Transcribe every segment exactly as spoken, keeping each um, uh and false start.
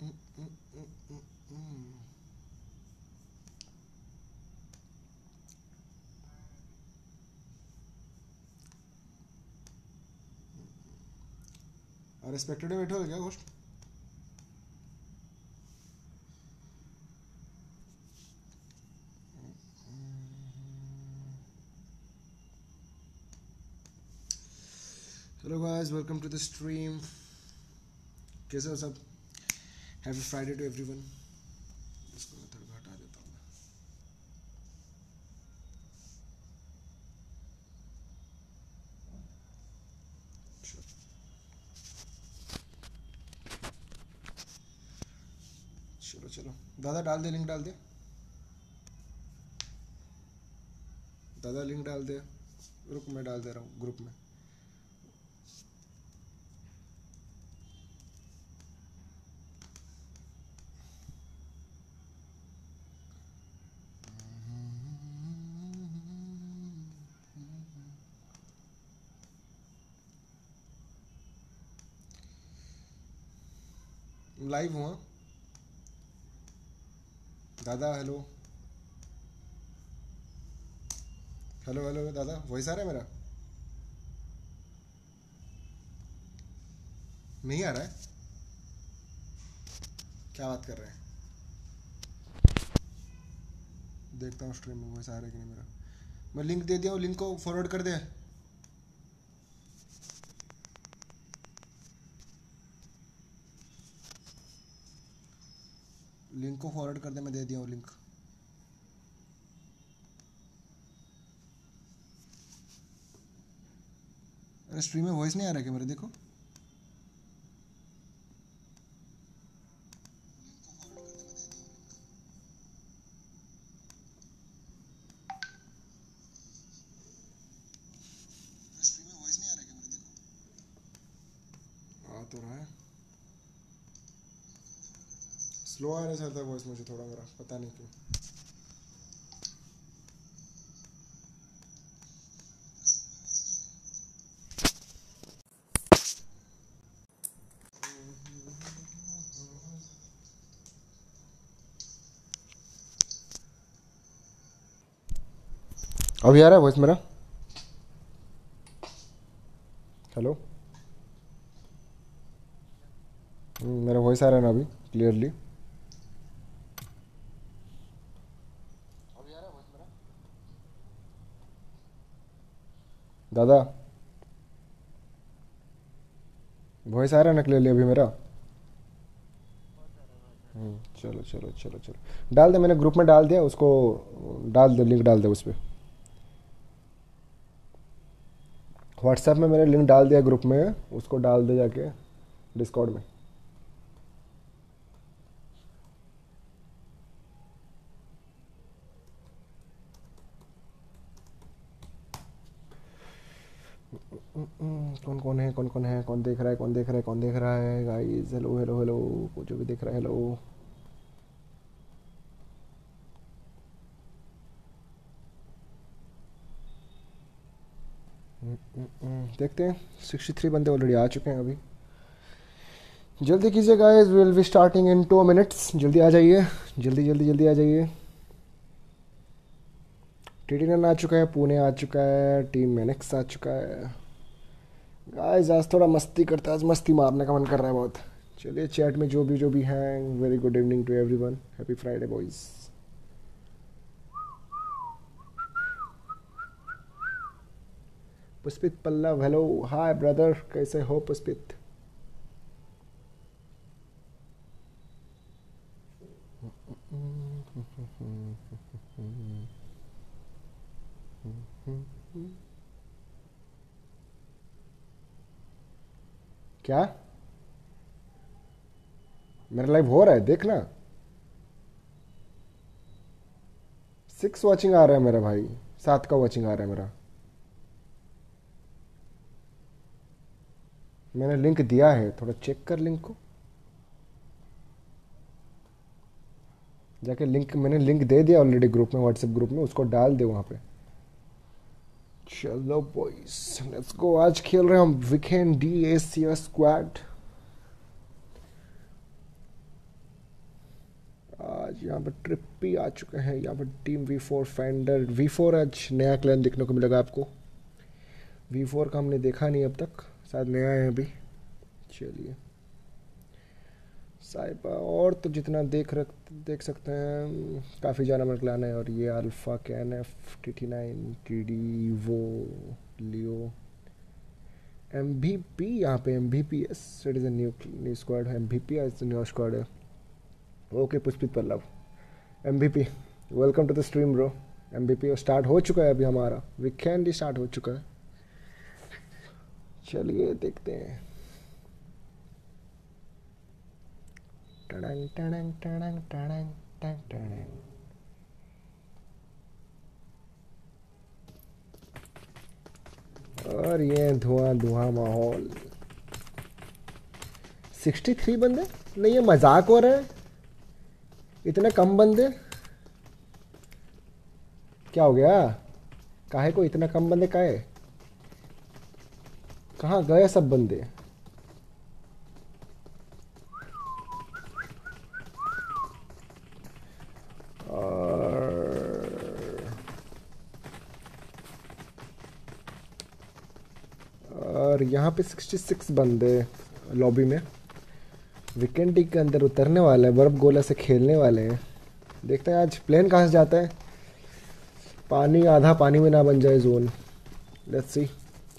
Respected में बैठे हो क्या ghost? Hello guys, welcome to the stream. कैसे हो सब? Happy Friday to everyone. इसको मैं थोड़ा हटा देता हूँ। चलो चलो दादा डाल दे, लिंक डाल दे दादा, लिंक डाल दे। रुक, मैं डाल दे रहा हूँ ग्रुप में। लाइव हुआ दादा। हेलो हेलो हेलो दादा, वॉइस आ रहा है मेरा? नहीं आ रहा है? क्या बात कर रहे हैं? देखता हूँ स्ट्रीम में वॉइस आ रहा है कि नहीं मेरा। मैं लिंक दे दिया हूँ, लिंक को फॉरवर्ड कर दे। लिंक को फॉरवर्ड कर दे, मैं दे दिया हूँ लिंक। अरे स्ट्रीम में वॉइस नहीं आ रहा क्या मेरा? देखो स्ट्रीम में वॉइस नहीं आ रहा क्या मेरा? देखो आ तो रहा है। स्लो आ रहा था वॉइस मुझे थोड़ा, मेरा पता नहीं क्यों। अभी आ रहा है वॉइस मेरा? हेलो, मेरा वॉइस आ रहा है ना अभी क्लियरली? अभी आ रहा है वॉइस मेरा दादा? वॉइस आ रहा है ना क्लियरली अभी मेरा? हम्म, चलो चलो चलो चलो डाल दे, मैंने ग्रुप में डाल दिया उसको। डाल दे, लिंक डाल दे उस पर। व्हाट्सएप में मैंने लिंक डाल दिया ग्रुप में, उसको डाल दे जाके डिस्कॉर्ड में। कौन कौन है, कौन कौन है, कौन देख रहा है, कौन देख रहा है, कौन देख रहा है गाइस? हेलो हेलो हेलो, जो भी देख रहा है हेलो। देखते हैं, सिक्सटी थ्री बंदे ऑलरेडी आ चुके हैं अभी। जल्दी कीजिए guys, will be starting in two minutes. जल्दी आ जाइए, जल्दी जल्दी जल्दी आ जाइए। टीटीनन आ चुका है, पुणे आ चुका है, टीम मैनेक्स आ चुका है। गाइस आज थोड़ा मस्ती करते हैं, आज मस्ती मारने का मन कर रहा है बहुत। चलिए चैट में जो भी जो भी हैं, very good evening to everyone, happy Friday boys. Pushpit Pallav, hello hi brother, कैसे हो पुष्पित? क्या मेरा लाइव हो रहा है? देखना, सिक्स वॉचिंग आ रहा है मेरा भाई, सात का वॉचिंग आ रहा है मेरा। मैंने लिंक दिया है, थोड़ा चेक कर लिंक को जाके। लिंक मैंने लिंक दे दिया ऑलरेडी ग्रुप में, व्हाट्सएप ग्रुप में, उसको डाल दे वहाँ पे। चलो बॉयज लेट्स गो। आज खेल रहे हैं हम weekend D S C squad. आज यहाँ पर ट्रिपी आ चुके हैं, यहाँ पर team V four Fender V four आज नया क्लैन देखने को मिलेगा आपको। वी फोर का हमने देखा नहीं अब तक, शायद नया है अभी। चलिए साइबा और तो जितना देख रख देख सकते हैं काफ़ी जानवर क्लैन है। और ये अल्फ़ा के N F T T nine T D वो लियो एम भी पी, यहाँ पे M V P S it is a new new squad है। M V P S new squad है। Okay Pushpit Pallav M V P welcome to the stream bro. M V P start हो चुका है अभी, हमारा weekend ही start हो चुका है। चलिए देखते हैं। टड़ंग टड़ंग टड़ंग टड़ंग टड़ंग टड़ंग। और ये धुआं धुआं माहौल। सिक्सटी थ्री बंदे? नहीं ये मजाक हो रहा है, इतने कम बंदे क्या हो गया? काहे को इतना कम बंदे काहे? कहाँ गए सब बंदे? और यहाँ पे सिक्सटी सिक्स बंदे लॉबी में वीकेंड के अंदर उतरने वाले हैं, बर्फ गोला से खेलने वाले हैं। देखते हैं आज प्लेन कहाँ से जाता है। पानी आधा पानी में ना बन जाए zone. Let's see.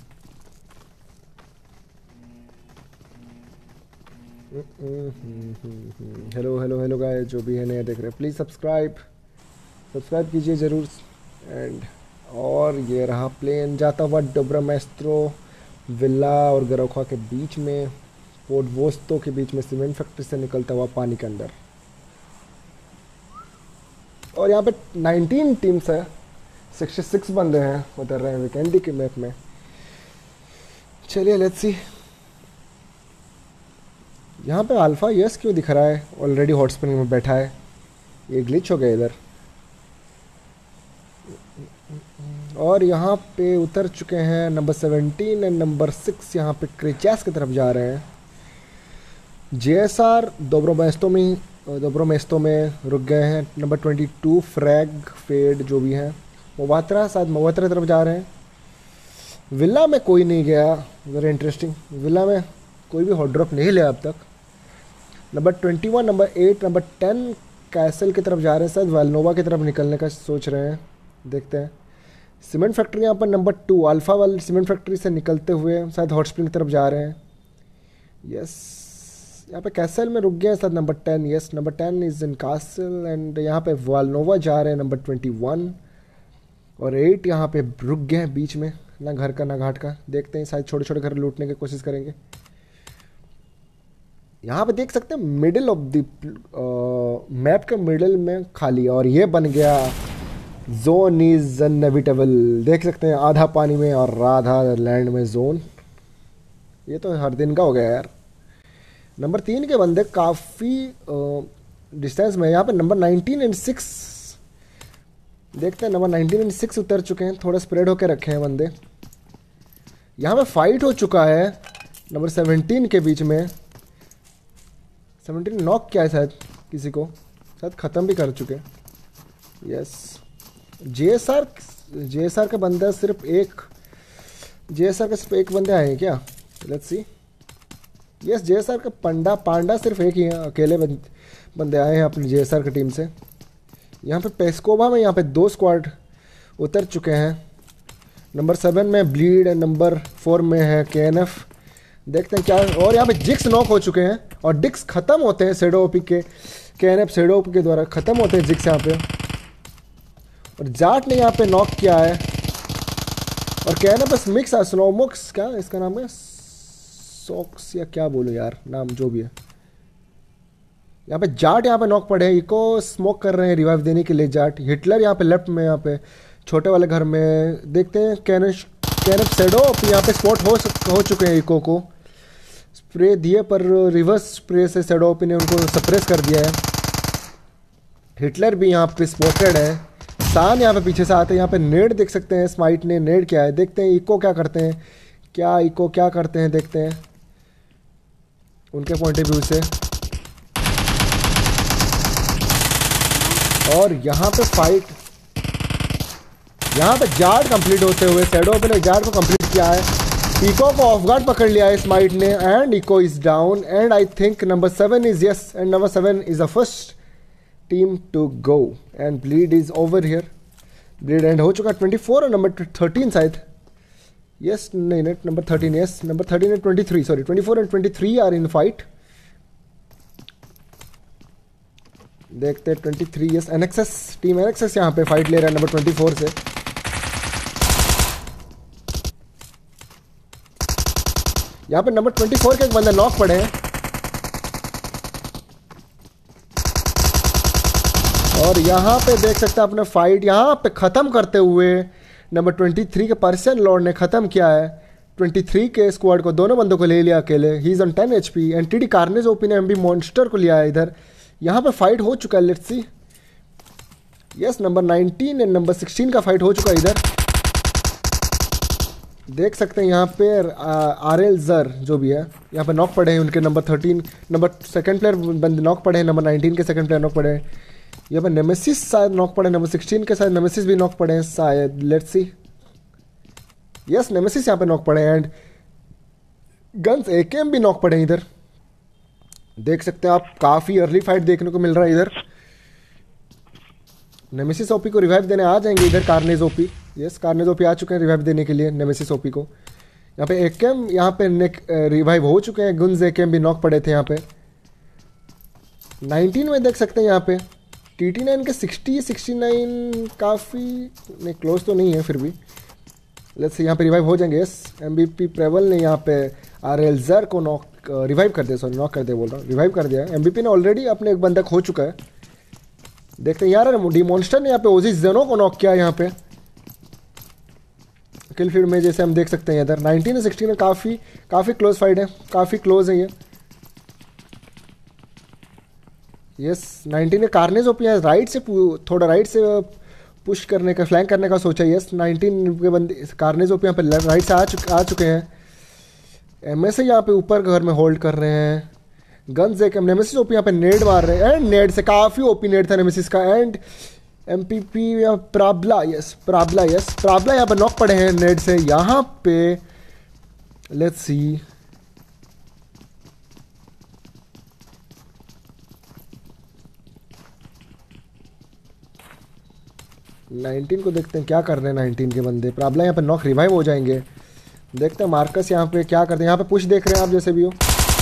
Hello hello hello guys, जो भी है नया देख रहे हैं प्लीज़ सब्सक्राइब सब्सक्राइब कीजिए ज़रूर। एंड और ये रहा प्लेन जाता हुआ डोब्रा मैस्त्रो विला और गरोखा के बीच में, पोर्ट वोस्तो के बीच में, सीमेंट फैक्ट्री से निकलता हुआ पानी के अंदर। और यहाँ पे नाइनटीन टीम्स है, सिक्सटी सिक्स बंदे हैं उतर रहे हैं वीकेंडी के मैप में। चलिए लेट्स सी। यहाँ पे अल्फा यस क्यों दिख रहा है? ऑलरेडी हॉट स्प्रिंग में बैठा है, ये ग्लिच हो गया इधर। और यहाँ पे उतर चुके हैं number seventeen and number six, यहाँ पे क्रिचैस की तरफ जा रहे हैं। जे एस आर दोब्रोमेस्तो में दोब्रोमेस्तो में रुक गए हैं। Number twenty two frag fed जो भी हैं मोवात्रा, शायद मोवात्रा तरफ जा रहे हैं। विला में कोई नहीं गया, वेरी इंटरेस्टिंग। विला में कोई भी हॉट ड्रॉप नहीं लिया अब तक। Number twenty one number eight number ten castle की तरफ जा रहे हैं, शायद वालनोवा की तरफ निकलने का सोच रहे हैं, देखते हैं। सीमेंट फैक्ट्री यहाँ पर नंबर टू अल्फ़ा वाली सीमेंट फैक्ट्री से निकलते हुए शायद हॉट स्प्रिंग की तरफ जा रहे हैं। यस यहाँ पे कैसल में रुक गए हैं शायद number ten. Yes number ten is in castle. And यहाँ पे वालनोवा जा रहे हैं नंबर ट्वेंटी वन और एट यहाँ पे रुक गए हैं बीच में, ना घर का ना घाट का। देखते हैं शायद छोटे छोटे घर लूटने की कोशिश करेंगे। यहाँ पे देख सकते हैं मिडिल ऑफ द मैप के मिडिल में खाली, और ये बन गया जोन इज अनएविटेबल। देख सकते हैं आधा पानी में और आधा लैंड में जोन। ये तो हर दिन का हो गया यार। नंबर तीन के बंदे काफ़ी डिस्टेंस में, यहाँ पे नंबर नाइनटीन एंड सिक्स देखते हैं। नंबर नाइनटीन एंड सिक्स उतर चुके हैं, थोड़ा स्प्रेड होकर रखे हैं बंदे। यहाँ पे फाइट हो चुका है नंबर सेवेंटीन के बीच में। सेवेंटीन नॉक किया है शायद किसी को, शायद ख़त्म भी कर चुके। Yes J S R J S R का बंदा सिर्फ एक, जे एस आर का सिर्फ एक बंदे आए हैं क्या? Let's see. Yes J S R का पंडा पांडा सिर्फ एक ही है, अकेले बंद, बंदे आए हैं अपनी जे एस आर की टीम से। यहाँ पे पेस्कोवा में यहाँ पे दो स्क्वाड उतर चुके हैं। नंबर सेवन में ब्लीड एंड नंबर फोर में है के एन एफ। देखते हैं क्या। और यहाँ पे जिक्स नॉक हो चुके हैं और डिक्स ख़त्म होते हैं सेडो ओपी के के एन एफ सेडो ओपी के द्वारा ख़त्म होते हैं जिक्स यहाँ पे। और जाट ने यहाँ पे नॉक किया है और के एन एफ बस मिक्स है स्नोमोक्स, क्या इसका नाम है, सॉक्स या क्या बोलो यार नाम जो भी है। यहाँ पे जाट यहाँ पे नॉक पड़े हैं, इको स्मोक कर रहे हैं रिवाइव देने के लिए जाट। हिटलर यहाँ पे लेफ्ट में, यहाँ पे छोटे वाले घर में। देखते हैं कैनश कैनफ सेडो यहाँ पे स्पॉट हो हो चुके हैं। इको को स्प्रे दिए पर रिवर्स स्प्रे से सेडोपी ने उनको सप्रेस कर दिया है। हिटलर भी यहाँ पे स्पॉटेड है। सान यहाँ पे पीछे से आते हैं। यहाँ पे नेड देख सकते हैं, स्माइट ने नेड किया है। देखते हैं इको क्या करते हैं, क्या इको क्या करते हैं, देखते हैं उनके पॉइंट ऑफ व्यू से। और यहाँ पे फाइट, यहाँ पे जार्ड कंप्लीट होते हुए शैडो ने जार्ड को कंप्लीट किया है। इको को ऑफ गार्ड पकड़ लिया है स्माइट ने and echo is down and I think number seven is yes and number seven is the first team to go and bleed is over here. Bleed end हो चुका twenty four और number thirteen शायद, yes नहीं नहीं number thirteen, yes number thirteen and twenty three, sorry twenty four and twenty three are in fight. देखते हैं twenty three, yes NXS team NXS यहाँ पे फाइट ले रहा है नंबर ट्वेंटी फोर से। यहाँ पे नंबर ट्वेंटी फोर के एक बंदा नॉक पड़े हैं और यहाँ पे देख सकते हैं अपने फाइट यहाँ पे ख़त्म करते हुए नंबर ट्वेंटी थ्री के पर्शियन लॉर्ड ने ख़त्म किया है ट्वेंटी थ्री के स्क्वाड को, दोनों बंदों को ले लिया अकेले। He is on ten H P and TD carnage OP ने एमबी मॉन्स्टर को लिया है इधर। यहाँ पे फाइट हो चुका है, let's see, yes number nineteen and number sixteen का फाइट हो चुका है इधर। देख सकते हैं यहाँ पे आर एल जर जो भी है यहाँ पे नॉक पड़े हैं उनके number thirteen, number second player बंदे नॉक पड़े हैं, नंबर नाइनटीन के सेकंड प्लेयर नॉक पड़े हैं। यहाँ पे नेमेसिस शायद नॉक पड़े, नंबर सिक्सटीन के शायद नेमेसिस भी नॉक पड़े हैं शायद, लेट्स सी, यस नेमेसिस यहाँ पे नॉक पड़े हैं एंड गन्स एकेएम भी नॉक पड़े हैं इधर। देख सकते हैं आप काफ़ी अर्ली फाइट देखने को मिल रहा है इधर। नेमेसिस ओपी को रिवाइव देने आ जाएंगे इधर carnage OP, yes carnage OP आ चुके हैं रिवाइव देने के लिए नेमेसिस ओपी को। यहाँ पे एकेएम यहाँ पे नेक रिवाइव हो चुके हैं, गुन्स एकेएम भी नॉक पड़े थे यहाँ पे। नाइनटीन में देख सकते हैं यहाँ पे टी टी नाइन के सिक्सटी सिक्सटी नाइन काफ़ी नहीं क्लोज तो नहीं है फिर भी, लेट्स यहाँ पे रिवाइव हो जाएंगे। यस एमबीपी प्रेवल ने यहाँ पे आर एल जर को नॉक रिवाइव कर दिया, सॉरी नॉक कर दिया बोल रहा हूँ, रिवाइव कर दिया। एमबीपी ने ऑलरेडी अपने एक बंदा खो चुका है। देखते हैं यार डी मॉन्स्टर ने यहाँ पे ओजी जेनो को नॉक किया यहाँ पे किल फील्ड में, जैसे हम देख सकते हैं इधर नाइनटीन और सिक्सटीन में काफ़ी काफ़ी क्लोज फाइट है, काफ़ी क्लोज है ये। यस नाइनटीन ने कार्नेज ओपी राइट से थोड़ा राइट से पुश करने का, फ्लैंक करने का सोचा। यस नाइनटीन के बंदे कार्नेज ओपी यहाँ पे राइट से आ चुके आ चुके हैं। एमएसए यहाँ पे ऊपर घर में होल्ड कर रहे हैं। गन्स एक नेमेसिस ओपी यहाँ पे नेड मार रहे हैं एंड नेड से काफ़ी ओपी नेड था नेमेसिस का एंड एमपीपी या प्राब्ला, यस प्राब्ला, यस प्राब्ला यहाँ पे नॉक पड़े हैं नेड से। यहाँ पे लेट्स सी, नाइनटीन को देखते हैं क्या कर रहे हैं नाइनटीन के बंदे। प्राब्ला यहाँ पे नॉक रिवाइव हो जाएंगे। देखते हैं मार्कस यहाँ पे क्या करते हैं। यहाँ पे पुश देख रहे हैं आप जैसे भी हो।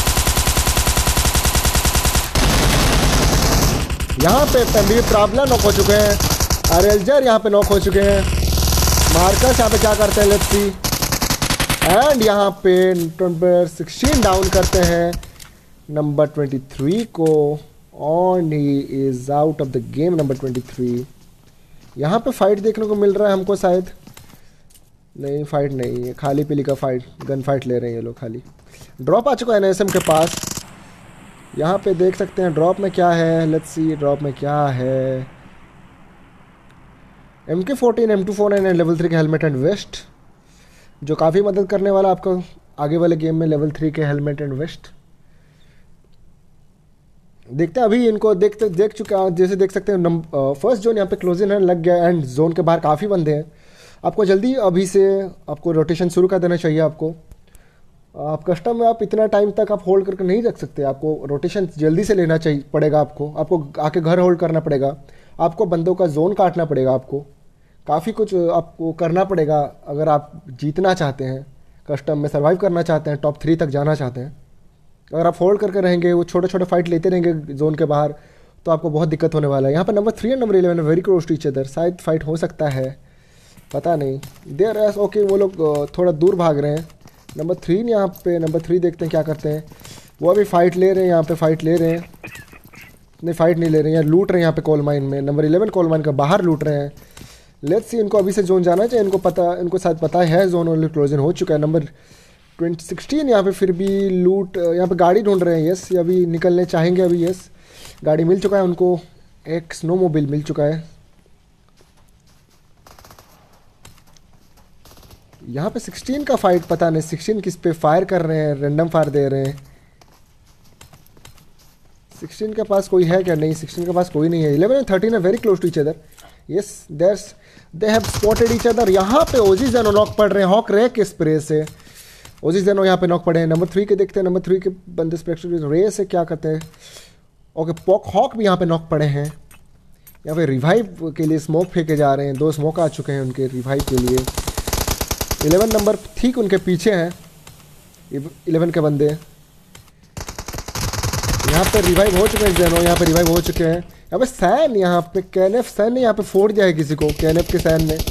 यहाँ पे प्राब्ला नॉक हो चुके हैं, आरेलजर यहाँ पे नॉक हो चुके हैं। मार्कस यहाँ पे क्या करते हैं, लेट्स सी, एंड यहाँ पे नंबर सिक्सटीन डाउन करते हैं नंबर ट्वेंटी थ्री को on he is out of the game number twenty three. यहाँ पे फाइट देखने को मिल रहा है हमको शायद, नहीं फाइट नहीं है, खाली पीली का फाइट, गन फाइट ले रहे हैं ये लोग खाली। ड्रॉप आ चुका है एनएसएम के पास। यहाँ पे देख सकते हैं ड्रॉप में क्या है, लेट्स सी ड्रॉप में क्या है। M K fourteen, M two four nine and level three के हेलमेट एंड वेस्ट, जो काफ़ी मदद करने वाला आपको आगे वाले गेम में। लेवल थ्री के हेलमेट एंड वेस्ट देखते हैं अभी इनको देखते देख चुके हैं, जैसे देख सकते हैं फर्स्ट जोन यहाँ पे क्लोजिंग है लग गया एंड जोन के बाहर काफ़ी बंदे हैं। आपको जल्दी अभी से आपको रोटेशन शुरू कर देना चाहिए। आपको आप कस्टम में आप इतना टाइम तक आप होल्ड करके नहीं रख सकते, आपको रोटेशन जल्दी से लेना चाहिए पड़ेगा। आपको आपको आके घर होल्ड करना पड़ेगा, आपको बंदों का जोन काटना पड़ेगा, आपको काफ़ी कुछ आपको करना पड़ेगा अगर आप जीतना चाहते हैं, कस्टम में सर्वाइव करना चाहते हैं, टॉप थ्री तक जाना चाहते हैं। अगर आप होल्ड करके रहेंगे, वो छोटे छोटे फाइट लेते रहेंगे जोन के बाहर, तो आपको बहुत दिक्कत होने वाला है। यहाँ पर number three and number eleven very close to each other, शायद फाइट हो सकता है, पता नहीं। देर एस ओके, वो लोग थोड़ा दूर भाग रहे हैं। नंबर थ्री ने यहाँ पे नंबर थ्री देखते हैं क्या करते हैं। वो अभी फाइट ले रहे हैं, यहाँ पे फाइट ले रहे हैं, नहीं फाइट नहीं ले रहे हैं, लूट रहे हैं यहाँ पे कोल माइन में। नंबर इलेवन कोल माइन का बाहर लूट रहे हैं। लेट्स सी, इनको अभी से जोन जाना चाहिए, इनको पता, इनको शायद पता है जोन ऑलरेडी क्लोजन हो चुका है। नंबर ट्वेंटी सिक्सटीन यहाँ पे फिर भी लूट, यहाँ पे गाड़ी ढूंढ रहे हैं। यस, अभी निकलने चाहेंगे अभी। यस, गाड़ी मिल चुका है उनको, एक स्नो मोबाइल मिल चुका है। यहाँ पे सिक्सटीन का फाइट पता नहीं सिक्सटीन किस पे फायर कर रहे हैं, रैंडम फायर दे रहे हैं। सिक्सटीन के पास कोई है क्या? नहीं, सिक्सटीन के पास कोई नहीं है। इलेवन एंड थर्टीन है very close to each other. Yes there's they have spotted each other. यहाँ पे ओजी ज़ेनो नॉक पड़ रहे हैं हॉक रे के स्प्रे से। ओजी ज़ेनो यहाँ पे नॉक पड़े हैं। नंबर थ्री के देखते हैं, नंबर थ्री के बंदे स्पेक्टर रे से क्या करते हैं। ओके पॉक हॉक भी यहाँ पे नॉक पड़े हैं। यहाँ पे रिवाइव के लिए स्मोक फेंके जा रहे हैं। दो स्मोक आ चुके हैं उनके रिवाइव के लिए। इलेवन नंबर ठीक उनके पीछे हैं इलेवन के बंदे। यहाँ पे रिवाइव हो चुके हैं ज़ेनो, यहाँ पे रिवाइव हो चुके हैं। यहाँ पे सैन, यहाँ पे कैनेफ सैन ने यहाँ पे फोड़ दिया है किसी को, कैनेफ के सैन ने।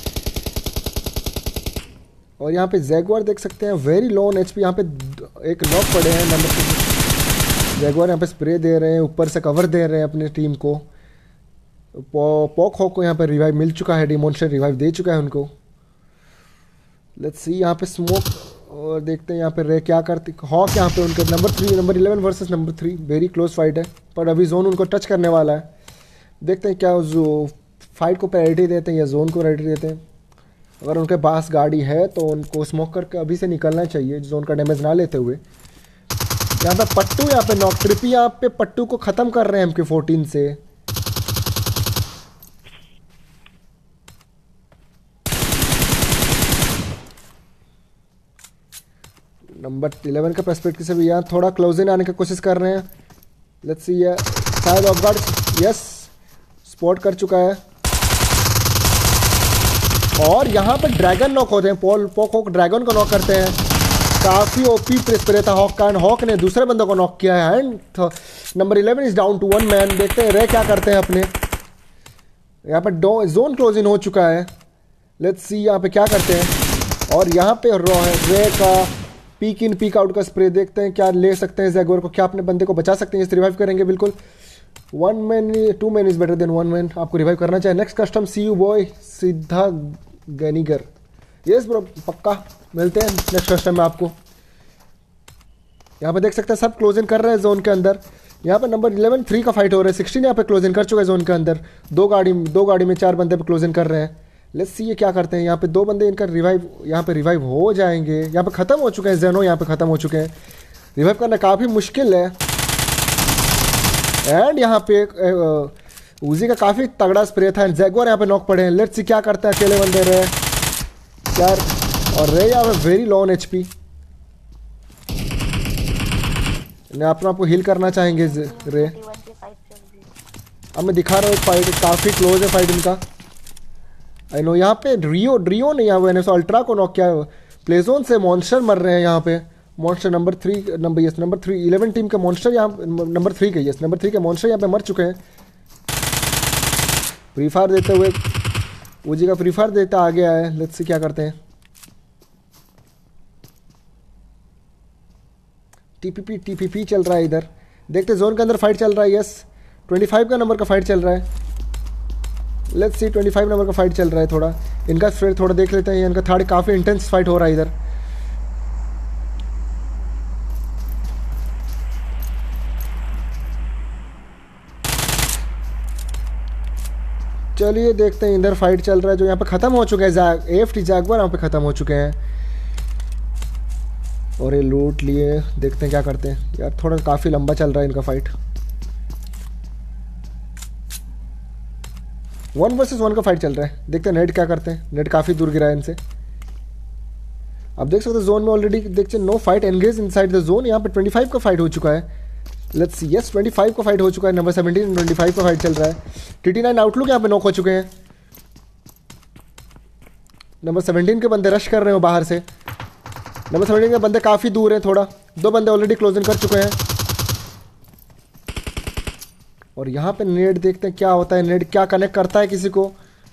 और यहाँ पे जैगवार देख सकते हैं वेरी लो ऑन एचपी। यहाँ पे एक नॉक पड़े हैं नंबर टू। जैगवार यहाँ पे स्प्रे दे रहे हैं, ऊपर से कवर दे रहे हैं अपनी टीम को। पॉ, पॉक हॉक को यहाँ पे रिवाइव मिल चुका है, डिमोन्स्ट्रेट रिवाइव दे चुका है उनको। लेट्स सी यहाँ पे स्मोक और देखते हैं यहाँ पे रे क्या करते। हॉक यहाँ पे उनके number three, number eleven versus number three, very close fight है। पर अभी जोन उनको टच करने वाला है। देखते हैं क्या जो फाइट को प्रायोरिटी देते हैं या जोन को प्रायोरिटी देते हैं। अगर उनके पास गाड़ी है तो उनको स्मोक करके अभी से निकलना चाहिए जोन का डैमेज ना लेते हुए। यहाँ पे पट्टू, यहाँ पे नॉक ट्रिपी यहाँ पे पट्टू को ख़त्म कर रहे हैं एम के फोर्टीन से। नंबर इलेवन के पर्सपेक्टिव से भी यहाँ थोड़ा क्लोज इन आने की कोशिश कर रहे हैं। लेट्स सी है शायद ऑफ गार्ड, यस स्पॉट कर चुका है। और यहाँ पे ड्रैगन नॉक होते हैं। पॉल पॉक हॉक ड्रैगन को नॉक करते हैं। काफ़ी ओपी स्प्रे था हॉक का एंड हॉक ने दूसरे बंदे को नॉक किया है। And number eleven is down to one man. देखते हैं रे क्या करते हैं अपने। यहाँ पे डो जोन क्लोज इन हो चुका है। लेट्स सी यहाँ पे क्या करते हैं। और यहाँ पे रे का पीक इन पीक आउट का स्प्रे देखते हैं क्या ले सकते हैं जैगवार को, क्या अपने बंदे को बचा सकते हैं। इस रिवाइव करेंगे बिल्कुल। One man two man is better than one man. आपको रिवाइव करना चाहिए। Next custom see you boy सीधा गनीगर। यस ब्रो पक्का मिलते हैं नेक्स्ट कस्टम में आपको। यहाँ पे देख सकते हैं सब क्लोज इन कर रहे हैं जोन के अंदर। यहाँ पे नंबर इलेवन थ्री का फाइट हो रहा है। सिक्सटीन यहाँ पे क्लोज इन कर चुका है जोन के अंदर। दो गाड़ी दो गाड़ी में चार बंदे पे क्लोज इन कर रहे हैं। लेट्स सी ये क्या करते हैं। यहाँ पे दो बंदे इनका रिवाइव यहाँ पे रिवाइव हो जाएंगे। यहाँ पे ख़त्म हो चुके हैं ज़ेनो, यहाँ पे ख़त्म हो चुके हैं। रिवाइव करना काफ़ी मुश्किल है। एंड यहाँ पे उजी का काफ़ी तगड़ा स्प्रे था। जैगवार यहाँ पे नॉक पड़े हैं। लेट्स सी क्या करते हैं अकेले बंदे रे यार। और रे यहाँ पे very low on H P. अपना आपको हील करना चाहेंगे रे। अब मैं दिखा रहा हूँ फाइट काफ़ी क्लोज है फाइट इनका। आई नो यहाँ पे रियो ड्रियो ने यहाँ पे अल्ट्रा को नॉक किया। प्लेजोन से मॉन्स्टर मर रहे हैं यहाँ पे। Monster number three number yes number three eleven team के मॉन्स्टर यहाँ नंबर थ्री के यस नंबर थ्री के मॉन्स्टर यहाँ पे मर चुके हैं। फ्री फायर देते हुए ओजी का फ्री फायर देता आगे आया। लेट्स सी क्या करते हैं। टीपीपी टीपीपी चल रहा है इधर। देखते जोन के अंदर फाइट चल रहा है। यस ट्वेंटी फाइव का नंबर का फाइट चल रहा है। Let's see twenty five number का फाइट चल रहा है। थोड़ा इनका फिर थोड़ा देख लेते हैं। इनका थर्ड काफ़ी इंटेंस फाइट हो रहा है इधर। चलिए देखते हैं इधर फाइट चल रहा है जो यहाँ पे ख़त्म हो चुके हैं। एएफटी जैगवार यहाँ पे ख़त्म हो चुके हैं और ये लूट लिए। देखते हैं क्या करते हैं यार। थोड़ा काफ़ी लंबा चल रहा है इनका फाइट। वन वर्सेस वन का फाइट चल रहा है। देखते हैं नेट क्या करते हैं। नेट काफ़ी दूर गिरा है इनसे। अब देख सकते हैं जोन में ऑलरेडी देखते हैं no fight engage inside the zone. यहाँ पे ट्वेंटी फाइव का फाइट हो चुका है। Let's see yes twenty five का फाइट हो चुका है। नंबर सेवनटीन ट्वेंटी फाइव का फाइट चल रहा है। टीटी नाइन आउटलुक यहाँ पे नॉक हो चुके हैं। नंबर सेवनटीन के बंदे रश कर रहे हो बाहर से। नंबर सेवनटीन के बंदे काफ़ी दूर हैं। थोड़ा दो बंदे ऑलरेडी क्लोज इन कर चुके हैं। और यहाँ पे नेट देखते हैं क्या होता है। नेट क्या कनेक्ट करता है किसी को।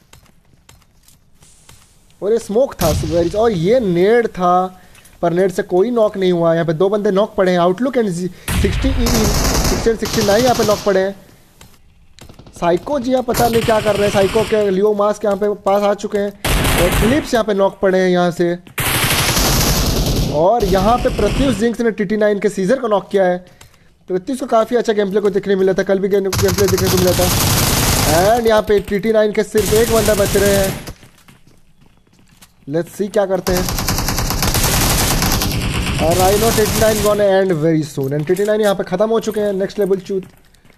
और ये स्मोक था और ये नेट था पर नेट से कोई नॉक नहीं हुआ। यहाँ पे दो बंदे नॉक पड़े हैं। Outlook and sixty sixty sixty nine यहाँ पे नॉक पड़े हैं। साइको जी यहाँ पता नहीं क्या कर रहे हैं। साइको के लियो मास्क यहाँ पे पास आ चुके हैं और फिलिप्स यहाँ पे नॉक पड़े हैं यहाँ से। और यहाँ पे प्रत्युष जिंक्स ने टीटी नाइन के सीजर को नॉक किया है। प्रत्युष को काफ़ी अच्छा गेम प्ले को देखने मिला था। कल भी गेम प्ले देखने को मिला था। एंड यहाँ पे टीटी नाइन के सिर्फ एक बंदा बच रहे हैं। लेट्स सी क्या करते हैं। और I know TT nine gonna and very soon. And TT nine यहाँ पे ख़त्म हो चुके हैं। नेक्स्ट लेवल चूत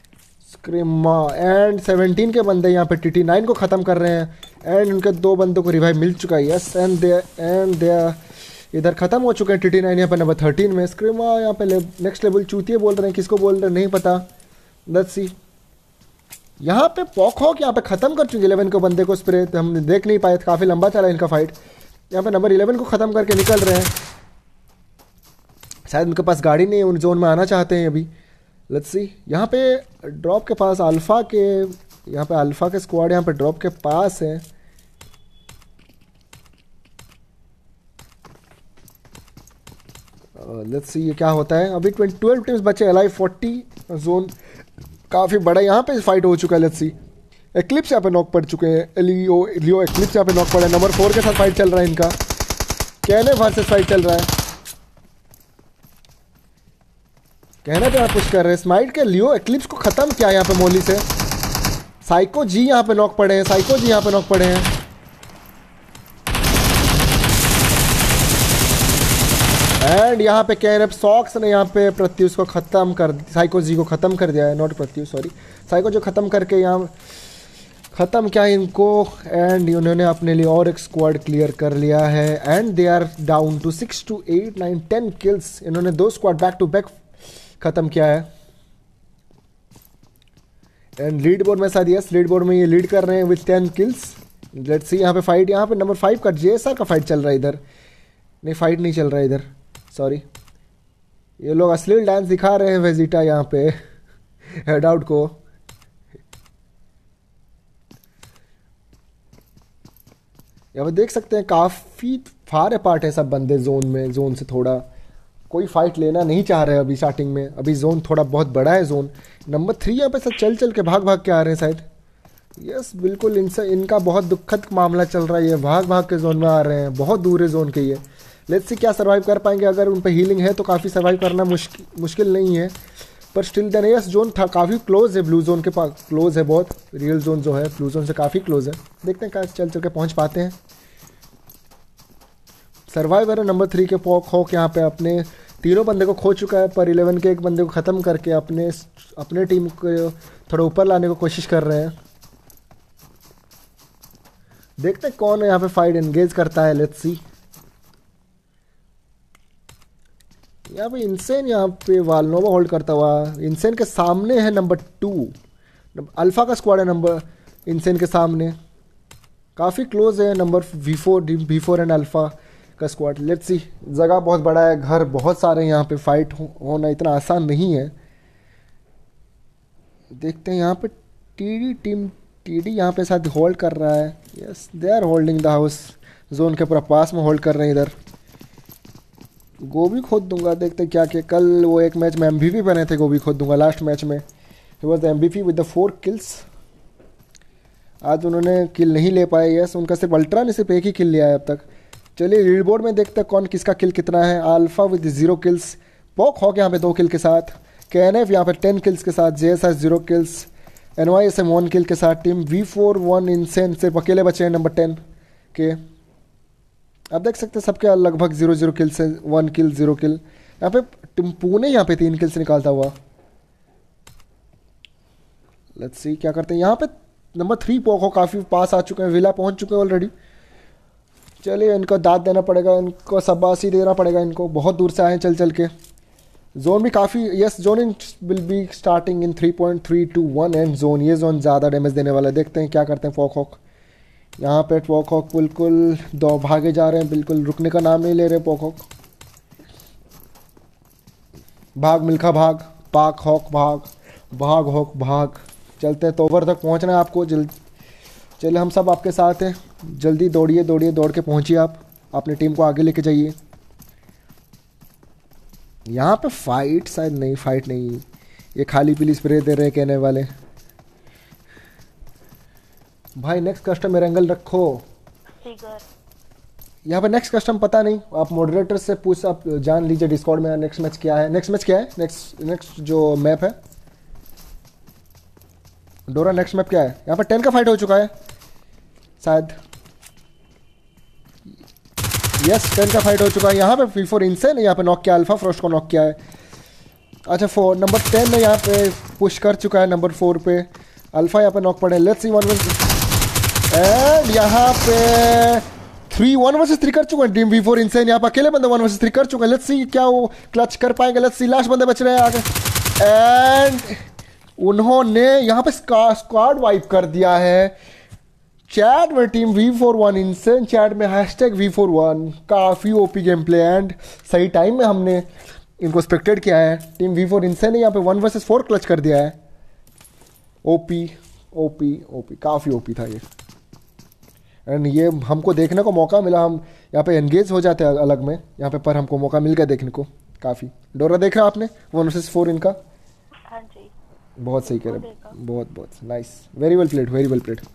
स्क्रीमा एंड सेवनटीन के बंदे यहाँ पे टी टी नाइन को ख़त्म कर रहे हैं एंड उनके दो बंदों को रिवाइव मिल चुका है। Yes and they and they इधर ख़त्म हो चुके हैं टी टी नाइन यहाँ पे नंबर थर्टीन में। स्क्रीमा यहाँ पे ले, नेक्स्ट लेवल चूतिए बोल रहे हैं, किसको बोल रहे हैं नहीं पता। Let's see. यहाँ पे पॉक हॉक यहाँ पे ख़त्म कर चुके इलेवन को बंदे को स्प्रे, तो हम देख नहीं पाए, काफ़ी लंबा चला इनका फाइट। यहाँ पे नंबर इलेवन को ख़त्म करके निकल रहे हैं, शायद उनके पास गाड़ी नहीं है, उन जोन में आना चाहते हैं अभी। Let's see. यहाँ पे ड्रॉप के पास अल्फ़ा के यहाँ पे अल्फ़ा के स्क्वाड यहाँ पे ड्रॉप के पास है। लेट्स सी ये क्या होता है। अभी ट्वेंटी ट्वेल्व टीम्स बचे, एल फोर्टी जोन काफ़ी बड़ा यहाँ पे फाइट हो चुका है। Let's C. एक्लिप्स यहाँ पे नॉक पड़ चुके हैं, लियो लियो एक्लिप्स यहाँ पे नॉक पड़ा है। नंबर फोर के साथ फाइट चल रहा है इनका, कहने वर्सेस फाइट चल रहा है। कहने पे आप पुश कर रहे हैं स्माइट के लियो एक्लिप्स को ख़त्म किया यहाँ पे मोली से। साइको जी यहाँ पे नॉक पड़े हैं, साइको जी यहाँ पे नॉक पड़े हैं। एंड यहाँ पे कैनप सॉक्स ने यहाँ पे प्रत्युष को ख़त्म कर साइको जी को ख़त्म कर दिया है, नॉट प्रत्युष सॉरी, साइको जो ख़त्म करके यहाँ ख़त्म किया इनको। एंड उन्होंने अपने लिए और एक स्क्वाड क्लियर कर लिया है and they are down to six two eight nine ten kills. इन्होंने दो स्क्वाड बैक टू बैक ख़त्म किया है। एंड लीड बोर्ड में शायद यस लीड बोर्ड में ये लीड कर रहे हैं with ten kills. Let's see. यहाँ पे फाइट यहाँ पे नंबर फाइव का जेएसआर का फाइट चल रहा है इधर, नहीं फाइट नहीं चल रहा है इधर, सॉरी। ये लोग अश्लील डांस दिखा रहे हैं वेजिटा यहाँ पे हेड आउट को। यहाँ पे देख सकते हैं काफ़ी फार अपार्ट है सब बंदे जोन में, जोन से थोड़ा कोई फाइट लेना नहीं चाह रहे अभी स्टार्टिंग में। अभी जोन थोड़ा बहुत बड़ा है जोन। नंबर थ्री यहाँ पे सब चल चल के भाग भाग के आ रहे हैं शायद। यस बिल्कुल इनसे इनका बहुत दुखद मामला चल रहा है, ये भाग भाग के जोन में आ रहे हैं, बहुत दूर है जोन के ये। लेट्स सी क्या सर्वाइव कर पाएंगे। अगर उन पर हीलिंग है तो काफ़ी सर्वाइव करना मुश्किल मुश्किल नहीं है, पर स्टिल देन यस जोन था काफ़ी क्लोज है, ब्लू जोन के पास क्लोज है बहुत। रियल जोन जो है ब्लू जोन से काफ़ी क्लोज है। देखते हैं क्या चल चल के पहुँच पाते हैं। सर्वाइवर नंबर थ्री के पॉक हॉक यहाँ पे अपने तीनों बंदे को खो चुका है, पर इलेवन के एक बंदे को ख़त्म करके अपने अपने टीम को थोड़ा ऊपर लाने को कोशिश कर रहे हैं। देखते हैं कौन यहाँ पे फाइट एंगेज करता है। Let's see. यहाँ पे इंसेन यहाँ पे वालनोवा होल्ड करता हुआ, इंसेन के सामने है नंबर टू, अल्फ़ा का स्क्वाड है नंबर इंसेन के सामने, काफ़ी क्लोज है number V four V four and alpha का स्क्वाड। Let's see. जगह बहुत बड़ा है, घर बहुत सारे हैं, यहाँ पे फाइट हो, होना इतना आसान नहीं है। देखते हैं यहाँ पे टीडी टीम टीडी यहाँ पे साथ होल्ड कर रहा है। Yes they are holding the house, zone के पूरा पास में होल्ड कर रहे हैं इधर। गोभी खोद दूंगा, देखते क्या क्या। कल वो एक मैच में एमवीपी बने थे, गोभी खोद दूंगा लास्ट मैच में, he was the MVP with the four kills. आज उन्होंने किल नहीं ले पाए। यस उनका सिर्फ अल्ट्रा ने सिर्फ एक ही किल लिया है अब तक। चलिए लीड बोर्ड में देखते हैं कौन किसका किल कितना है। Alpha with zero kills, pock hawk यहाँ पे दो किल के साथ, के एन एफ यहाँ पे टेन किल्स के साथ, J S S zero kills, N Y S M one kill के साथ। Team V four one insane सिर्फ अकेले बचे हैं नंबर टेन के। आप देख सकते हैं सबके लगभग जीरो जीरो किल से वन किल जीरो किल। यहाँ पे टीम पुणे यहाँ पे तीन किल से निकालता हुआ। लेट्स सी क्या करते हैं। यहाँ पे नंबर थ्री पॉक हॉक काफ़ी पास आ चुके हैं, विला पहुँच चुके हैं ऑलरेडी। चलिए इनको दाद देना पड़ेगा, इनको शाबाशी देना पड़ेगा इनको, बहुत दूर से आए हैं चल चल के। जोन भी काफ़ी yes zone in will be starting in three point three two one and zone. ये जोन ज़्यादा डैमेज देने वाला है। देखते हैं क्या करते हैं पॉक हॉक। यहाँ पे पॉक हॉक बिल्कुल दो भागे जा रहे हैं, बिल्कुल रुकने का नाम नहीं ले रहे पॉक हॉक। भाग मिल्खा भाग, पाक हॉक भाग, भाग हॉक भाग। चलते हैं तो ओवर तक पहुँचना है आपको जल्द। चलिए हम सब आपके साथ हैं, जल्दी दौड़िए दौड़िए दौड़ के पहुंचिए, आप अपनी टीम को आगे लेके जाइए। यहाँ पे फाइट शायद नहीं, फाइट नहीं, ये खाली पीली स्प्रे दे रहे हैं कहने वाले। भाई नेक्स्ट कस्टम मेरा एंगल रखो। यहाँ पे नेक्स्ट कस्टम पता नहीं, आप मॉडरेटर से पूछ, आप जान लीजिए डिस्कॉर्ड में नेक्स्ट मैच क्या है। नेक्स्ट मैच क्या है, नेक्स्ट नेक्स्ट जो मैप है डोरा, नेक्स्ट मैप क्या है। यहाँ पे टेन का फाइट हो चुका है शायद, यस टेन का फाइट हो चुका है। यहाँ पे वी फोर इंसेन यहाँ पे नॉक किया, अल्फा फ्रोस्ट को नॉक किया है। अच्छा फोर नंबर टेन में यहाँ पे पुश कर चुका है नंबर फोर पे। अल्फा यहाँ पे नॉक पड़े। Let's see one one and यहाँ पे थ्री वन वर्सेस थ्री कर चुके हैं टीम वी फोर इनसेन। यहाँ पे अकेले बंदे वन वर्सेस थ्री कर चुके हैं। लेट्स सी क्या वो क्लच कर पाएंगे। लेट्स सी लास्ट बंदे बच रहे हैं आगे एंड उन्होंने यहाँ पे स्क्वाड वाइप कर दिया है। चैट में team V four one insane chat में हैशटैग वी फोर वन काफ़ी ओपी गेम प्ले एंड सही टाइम में हमने इनको स्पेक्टेड किया है। टीम वी फोर इनसेन ने यहाँ पे वन वर्सेस फोर क्लच कर दिया है। ओपी ओपी ओपी काफ़ी ओपी था ये एंड ये हमको देखने को मौका मिला। हम यहाँ पे एंगेज हो जाते हैं अलग में यहाँ पे, पर हमको मौका मिल गया देखने को काफ़ी। डोरा देख रहा आपने वन वर्सेस फोर इनका? हाँ जी बहुत सही कह रहे, बहुत बहुत nice, very well played, very well played.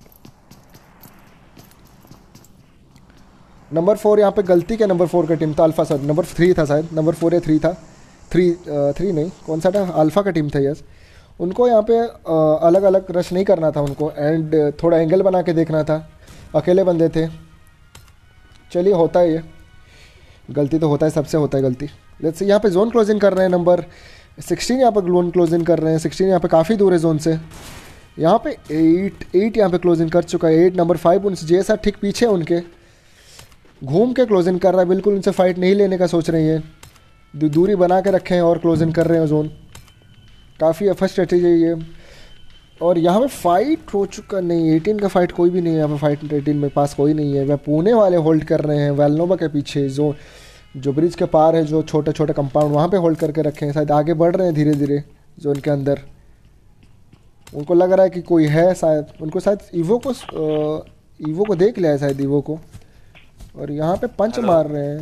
Number four यहाँ पे गलती क्या नंबर फोर का टीम था अल्फा सर नंबर थ्री था शायद, नंबर फोर या थ्री था, थ्री थ्री नहीं कौन सा था, अल्फा का टीम था यस। उनको यहाँ पे आ, अलग अलग रश नहीं करना था उनको एंड थोड़ा एंगल बना के देखना था। अकेले बंदे थे। चलिए होता है ये, गलती तो होता है, सबसे होता है गलती। लेट्स यहाँ पे जोन क्लोजिंग कर रहे हैं नंबर सिक्सटीन यहाँ पे जोन क्लोजिंग कर रहे हैं। सिक्सटीन यहाँ पे काफ़ी दूर है जोन से। यहाँ पे एट एट यहाँ पे क्लोजिंग कर चुका है। एट नंबर फाइव उनसे जैसा ठीक पीछे उनके घूम के क्लोजिंग कर रहा है, बिल्कुल उनसे फाइट नहीं लेने का सोच रहे हैं, दूरी बना के रखे हैं और क्लोजिंग कर रहे हैं जोन। काफ़ी फर्स्ट स्ट्रेटेजी है ये। और यहाँ पे फाइट हो चुका नहीं, एटीन का फाइट कोई भी नहीं है यहाँ पे, फाइट एटीन में पास कोई नहीं है। वह पुणे वाले होल्ड कर रहे हैं वेलनोवा के पीछे, जो जो ब्रिज के पार है, जो छोटे छोटे कंपाउंड वहाँ पे होल्ड करके रखे हैं। शायद आगे बढ़ रहे हैं धीरे धीरे जोन के अंदर। उनको लग रहा है कि कोई है शायद, उनको शायद ईवो को ईवो को देख लिया है शायद ईवो को, और यहाँ पे पंच मार रहे हैं।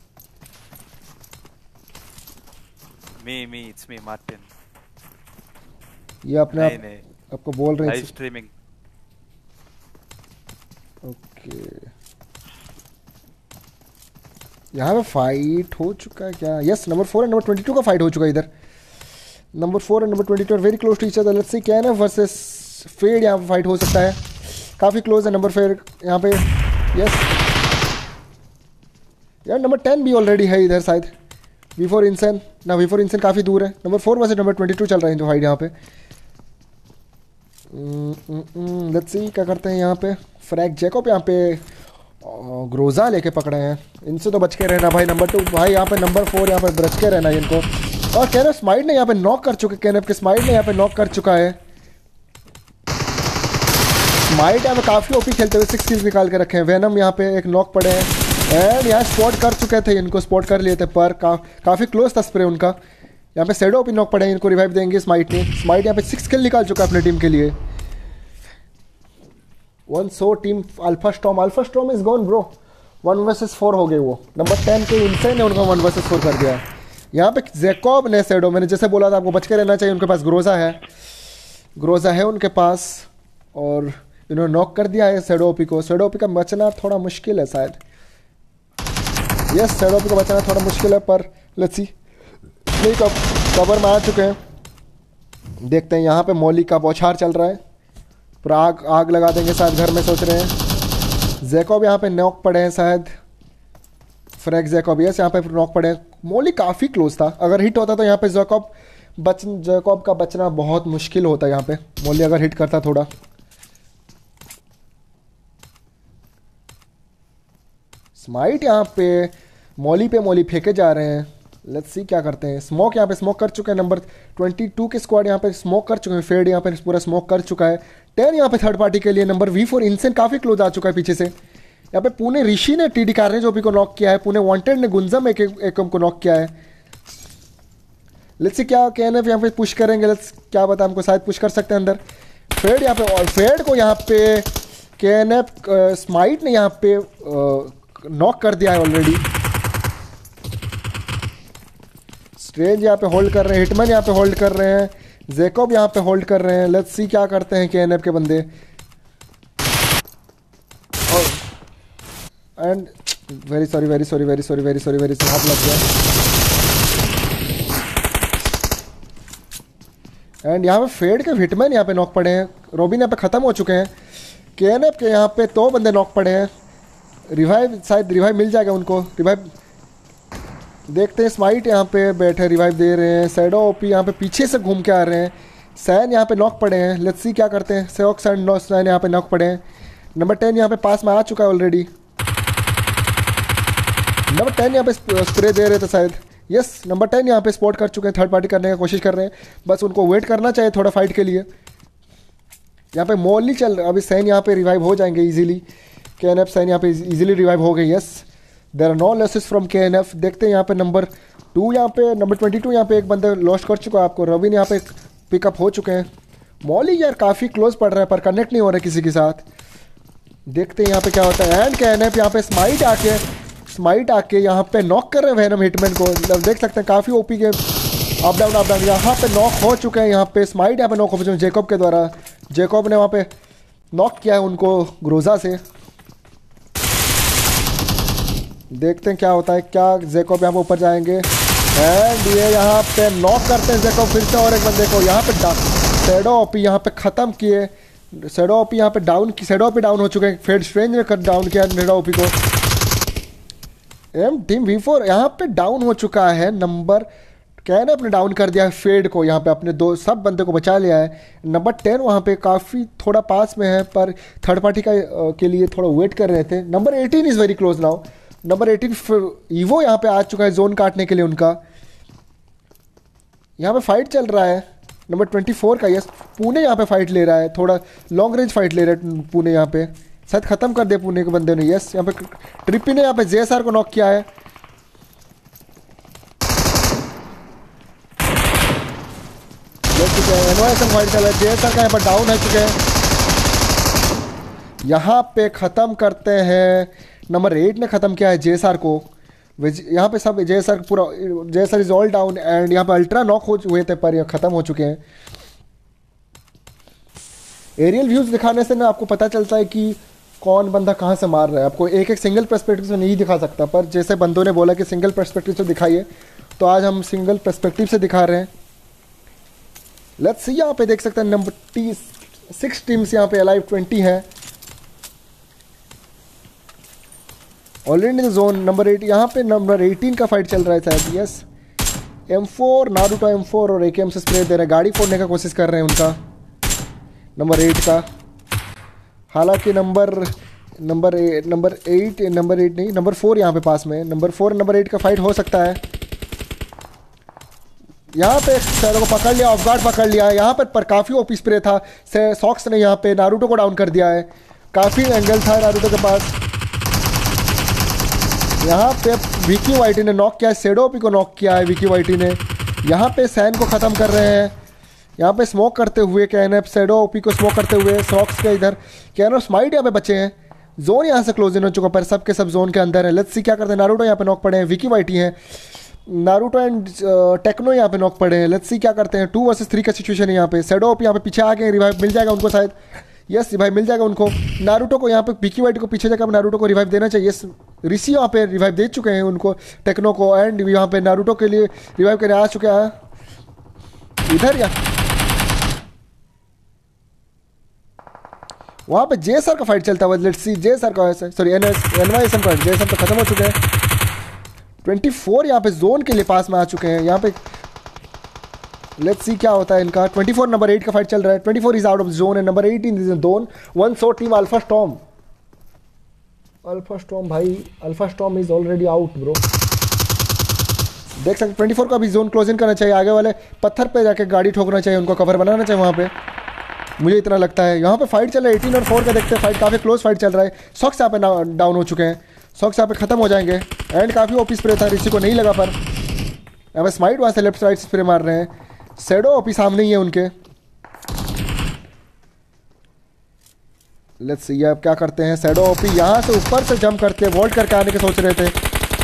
Me me it's me Martin. ये अपने आप आपको बोल रहे हैं लाइव स्ट्रीमिंग। ओके यहाँ पे फाइट हो चुका है क्या? Yes number four and number twenty two का फाइट हो चुका है इधर। Number four and number twenty two very close to each other. Let's see can versus fed यहाँ पे फाइट हो सकता है, काफ़ी क्लोज है नंबर फेड यहाँ पे। यस यार नंबर टेन भी ऑलरेडी है इधर शायद। वी फोर इनसेन ना, वी फोर इनसेन काफ़ी दूर है। Number four versus number twenty two चल रहा है जो फाइट यहाँ पे। लेट्स सी क्या करते हैं यहाँ पे। फ्रैग जैकब यहाँ पे ग्रोजा लेके पकड़े हैं, इनसे तो बच के रहना भाई। नंबर टू भाई यहाँ पे नंबर फोर यहाँ पे बच के रहना है इनको। और कैनप स्माइट ने यहाँ पे नॉक कर चुके, कैनप के स्माइट ने यहाँ पे नॉक कर चुका है। स्माइट यहाँ पे काफ़ी ओपी खेलते हुए सिक्स किल्स निकाल के रखे हैं। वेनम यहाँ पे एक नॉक पड़े हैं एंड यहाँ स्पॉट कर चुके थे, इनको स्पॉट कर लिए थे पर का, काफ़ी क्लोज था स्प्रे उनका। यहाँ पे सेडो ओपी नॉक पड़े हैं, इनको रिवाइव देंगे स्माइट ने। स्माइट यहाँ पे सिक्स किल निकाल चुका है अपनी टीम के लिए। One so team alpha storm, alpha storm is gone bro. One versus four हो गए वो। नंबर टेन पे इनसेन ने उनको वन वर्सेस फोर कर दिया। यहाँ पे जैकब ने सेडो, मैंने जैसे बोला था आपको बच के रहना चाहिए, उनके पास ग्रोजा है, ग्रोजा है उनके पास और इन्होंने नॉक कर दिया है सेडो ओपी को। सेडो ओपी का बचना थोड़ा मुश्किल है शायद। यस सेडो ओपी का बचना थोड़ा मुश्किल है पर लेट्स सी। नहीं कब कवर में आ चुके हैं, देखते हैं। यहाँ पे मौली का बौछार चल रहा है, पूरा आग आग लगा देंगे शायद घर में सोच रहे हैं। जैकब यहाँ पे नॉक पड़े हैं शायद, फ्रैग जैकब यस यहाँ पे नॉक पड़े हैं। मौली काफ़ी क्लोज था, अगर हिट होता तो यहाँ पे जैकब बच जैकब का बचना बहुत मुश्किल होता यहाँ पे। मौली अगर हिट करता थोड़ा। स्माइट यहाँ पे मौली पे मौली फेंके जा रहे हैं। लेट्स सी क्या करते हैं। स्मोक यहाँ पे स्मोक कर चुके हैं, नंबर ट्वेंटी टू के स्क्वाड यहाँ पे स्मोक कर चुके हैं। फेड यहाँ पे पूरा स्मोक कर चुका है। टेन यहाँ पे थर्ड पार्टी के लिए नंबर वी फोर इनसेन काफ़ी क्लोज आ चुका है पीछे से। यहाँ पे पुणे ऋषि ने टीडी कार ने जो भी को नॉक किया है, पुणे वांटेड ने गुंजम एक एकम को नॉक किया है। लेट्स सी क्या कैनएफ यहाँ पे पुश करेंगे। लेट्स क्या बता, हमको शायद पुश कर सकते हैं अंदर। फेड यहाँ पे और फेड को यहाँ पे कैनएफ स्माइट ने यहाँ पे नॉक कर दिया है ऑलरेडी। स्ट्रेंज यहाँ पे होल्ड कर रहे हैं, हिटमैन यहाँ पे होल्ड कर रहे हैं, जैकब यहाँ पे होल्ड कर रहे हैं। लेट्स सी क्या करते हैं केएनएफ के बंदे। And very sorry very sorry very sorry very sorry very sorry हाथ लग गया। एंड यहाँ पे फेड के हिटमैन यहाँ पे नॉक पड़े हैं। रोबिन यहाँ पे ख़त्म हो चुके हैं। केएनएफ के यहाँ पे दो बंदे नॉक पड़े हैं। रिवाइव शायद रिवाइव मिल जाएगा उनको। रिवाइव देखते हैं स्माइट यहाँ पे बैठे रिवाइव दे रहे हैं। सैडो ओपी यहाँ पे पीछे से घूम के आ रहे हैं। सैन यहाँ पे नॉक पड़े हैं। लेट्स सी क्या करते हैं। सेवक्स एंड सैन यहाँ पे नॉक पड़े हैं। नंबर टेन यहाँ पे पास में आ चुका है ऑलरेडी। नंबर टेन यहाँ पे स्प्रे दे रहे थे शायद। यस, नंबर टेन यहाँ पे स्पॉट कर चुके हैं, थर्ड पार्टी करने की कोशिश कर रहे हैं। बस उनको वेट करना चाहिए थोड़ा फाइट के लिए। यहाँ पे मॉल चल रहा है। अभी सैन यहाँ पे रिवाइव हो जाएंगे इजीली। के एन एफ सैन यहाँ पे इजीली रिवाइव हो गए। Yes, there are no losses from K N F. देखते हैं यहाँ पे नंबर टू यहाँ पे नंबर ट्वेंटी टू यहाँ पे एक बंदे लॉस्ट कर चुका है आपको। रविन यहाँ पे पिकअप हो चुके हैं। मॉली यार काफ़ी क्लोज पड़ रहा है पर कनेक्ट नहीं हो रहा है किसी के साथ। देखते हैं यहाँ पे क्या होता है। एंड के एन एफ यहाँ पे स्माइट आके स्माइट आके यहाँ पे नॉक कर रहे हैं वैनम हिटमैन को। मतलब देख सकते हैं काफ़ी ओपी के अप डाउन अप डाउन। यहाँ पे नॉक हो चुके हैं। यहाँ पे स्माइट यहाँ पे नॉक हो चुके हैं जैकब के द्वारा। जैकब ने वहाँ पे नॉक किया है उनको ग्रोजा से। देखते हैं क्या होता है। क्या जैकब यहाँ पे ऊपर जाएंगे। एंड ये यहाँ पे नॉक करते हैं जैकब फिर से और एक बंदे को। यहाँ पे सैडो ओपी यहाँ पे ख़त्म किए। सैडो ओपी यहाँ पे डाउन की सैडो ओपी डाउन हो चुके हैं। फेड स्ट्रेंज ने डाउन किया सैडो ओपी को। एम टीम वी फोर यहाँ पे डाउन हो चुका है। नंबर कैन अपने डाउन कर दिया है फेड को। यहाँ पे अपने दो सब बंदे को बचा लिया है। नंबर टेन वहाँ पे काफ़ी थोड़ा पास में है पर थर्ड पार्टी का के लिए थोड़ा वेट कर रहे थे। Number eighteen is very close now. Number eighteen Evo यहाँ पे आ चुका है जोन काटने के लिए उनका। यहाँ पे फाइट चल रहा है नंबर ट्वेंटी फोर का। यस, पुणे यहाँ पे फाइट ले रहा है। थोड़ा लॉन्ग रेंज फाइट ले रहा है पुणे यहाँ पे। शायद ख़त्म कर दे पुणे के बंदे ने। यस, यहाँ पे ट्रिपी ने यहाँ पे जेएसआर को नॉक किया है। एनवाईएसएम फाइट चल रहा है। जेएसआर का यहाँ पर डाउन हो चुके हैं। यहाँ पे ख़त्म करते हैं। नंबर एट ने ख़त्म किया है जेएसआर को। यहाँ पे सब जेएसआर पूरा JSR is all down. And यहाँ पे अल्ट्रा नॉक हो हुए थे पर ये ख़त्म हो चुके हैं। एरियल व्यूज़ दिखाने से ना आपको पता चलता है कि कौन बंदा कहाँ से मार रहा है। आपको एक एक सिंगल पर्सपेक्टिव से नहीं दिखा सकता पर जैसे बंदों ने बोला कि सिंगल पर्सपेक्टिव से दिखाइए तो आज हम सिंगल पर्सपेक्टिव से दिखा रहे हैं। लेट्स सी यहाँ पे देख सकते हैं नंबर टी सिक्स टीम्स यहाँ पे अलाइव ट्वेंटी है already in zone. Number eight यहाँ पे नंबर एटीन का फाइट चल रहा है शायद। Yes, M four Naruto M four और एकेएम से स्प्रे दे रहे हैं। गाड़ी फोड़ने का कोशिश कर रहे हैं उनका नंबर एट का। हालांकि number number number eight number eight नहीं नंबर फोर यहाँ पे पास में। नंबर फोर नंबर एट का फाइट हो सकता है। यहाँ पे सैरो को पकड़ लिया, ऑफ गार्ड पकड़ लिया है यहाँ पर पर काफ़ी ओपी स्प्रे था। सॉक्स ने यहाँ पे नारुतो को डाउन कर दिया है। काफ़ी एंगल था नारुतो के पास। यहाँ पे विकी वाइटी ने नॉक किया है। सैडो ओपी को नॉक किया है विकी वाइटी ने। यहाँ पे सैन को ख़त्म कर रहे हैं। यहाँ पे स्मोक करते हुए कैनएफ सैडो ओपी को स्मोक करते हुए सॉक्स के इधर कैनएफ स्माइट यहाँ पे बचे हैं। जोन यहाँ से क्लोज इन हो चुका पर सब के सब जोन के अंदर है। लेट्स सी क्या करते हैं। नारुतो यहाँ पे नॉक पड़े हैं। विकी वाइटी हैं। नारुतो एंड टेक्नो यहाँ पे नॉक पड़े हैं। लेट्स सी क्या करते हैं। टू वर्सेस थ्री का सिचुएशन है यहाँ पे। सैडो ओपी यहाँ पे पीछे आ गए। रिवाइव मिल जाएगा उनको शायद। यस, रिवाइव मिल जाएगा उनको। नारुतो को यहाँ पे विकी वाइटी को पीछे जाकर नारुतो को रिवाइव देना चाहिए। यस, ऋषि यहाँ पे रिवाइव दे चुके हैं उनको टेक्नो को। एंड यहाँ पे नारुतो के लिए रिवाइव करने आ चुके हैं इधर। या वहाँ पे जे सर का फाइट चलता हुआ। लेट्स सी जे सर का सॉरी एन एस एनवाईएसएम का जे सर तो खत्म हो चुके हैं। ट्वेंटी फोर यहाँ पे जोन के लिए पास में आ चुके हैं। यहाँ पे लेट्स सी क्या होता है इनका। ट्वेंटी फोर नंबर एट का फाइट चल रहा है। Twenty four is out of zone है। Number eighteen is in zone. One सौ team alpha storm alpha storm भाई alpha storm is already out bro. देख सकते ट्वेंटी फोर का भी जोन क्लोज इन करना चाहिए। आगे वाले पत्थर पे जाके गाड़ी ठोकना चाहिए। उनको कवर बनाना चाहिए वहाँ पे, मुझे इतना लगता है। यहाँ पे फाइट चल रहा है एटीन और फोर का। देखते हैं फाइट काफ़ी क्लोज फाइट चल रहा है। सॉक्स यहाँ पे डाउन हो चुके हैं। सॉक्स यहाँ पे खत्म हो जाएंगे। एंड काफ़ी ओपी स्प्रे था, ऋषि को नहीं लगा पर यहाँ पे स्माइट वहाँ से लेफ्ट राइट स्प्रे मार रहे हैं। सैडो ओपी सामने ही है उनके। लेट्स सी अब क्या करते हैं। सैडो ओपी यहाँ से ऊपर से जंप करके वॉल्ट करके आने के सोच रहे थे।